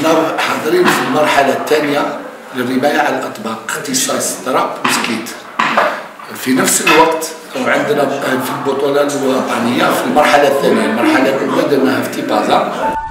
احنا حاضرين في المرحلة الثانية للرماية على الأطباق، اختصاص طرب وسكيت. في نفس الوقت عندنا في البطولة الوطنية في المرحلة الثانية، المرحلة الأولى درناها في تيبازا.